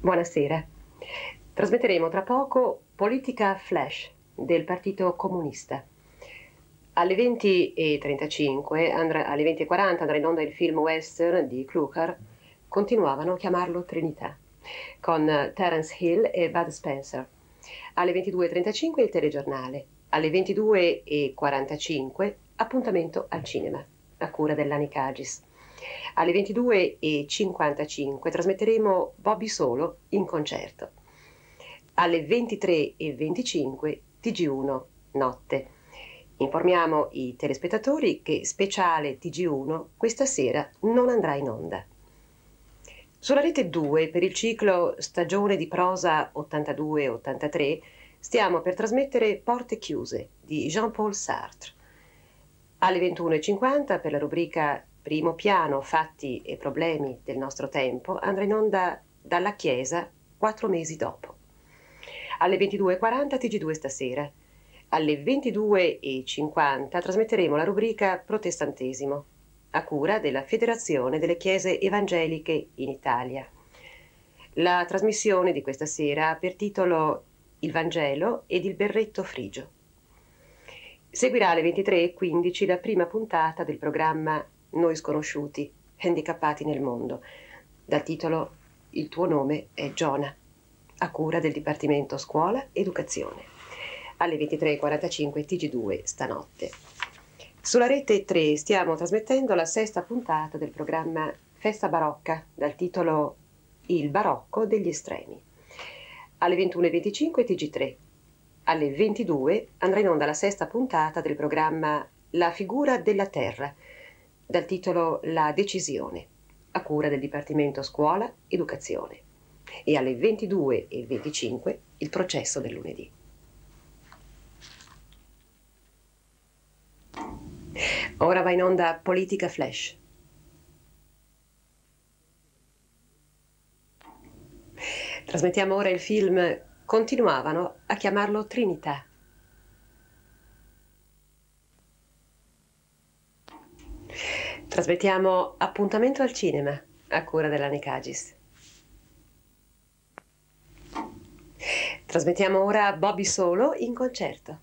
Buonasera. Trasmetteremo tra poco Politica Flash del Partito Comunista. Alle 20:35, alle 20:40 andrà in onda il film western di Klucher, continuavano a chiamarlo Trinità, con Terence Hill e Bud Spencer. Alle 22:35 il telegiornale. Alle 22:45 appuntamento al cinema, a cura dell'Ani Cagis. Alle 22:55 trasmetteremo Bobby Solo in concerto. Alle 23:25 TG1 Notte. Informiamo i telespettatori che speciale TG1 questa sera non andrà in onda. Sulla rete 2, per il ciclo Stagione di prosa 82-83, stiamo per trasmettere Porte chiuse di Jean-Paul Sartre. Alle 21:50, per la rubrica Primo piano, fatti e problemi del nostro tempo, andrà in onda Dalla Chiesa 4 mesi dopo. Alle 22:40 TG2 stasera. Alle 22:50 trasmetteremo la rubrica Protestantesimo, a cura della Federazione delle Chiese Evangeliche in Italia. La trasmissione di questa sera ha per titolo Il Vangelo ed il berretto frigio. Seguirà alle 23:15 la prima puntata del programma Noi sconosciuti, handicappati nel mondo, dal titolo Il tuo nome è Giona, a cura del Dipartimento Scuola Educazione. Alle 23:45 TG2 stanotte. Sulla rete 3 stiamo trasmettendo la sesta puntata del programma Festa Barocca, dal titolo Il barocco degli estremi. Alle 21:25 TG3. Alle 22 andrà in onda la sesta puntata del programma La figura della terra, dal titolo La decisione, a cura del Dipartimento Scuola Educazione. E alle 22:25 il processo del lunedì. Ora va in onda Politica Flash. Trasmettiamo ora il film Continuavano a chiamarlo Trinità. Trasmettiamo Appuntamento al cinema, a cura dell'Ani Cagis. Trasmettiamo ora Bobby Solo in concerto.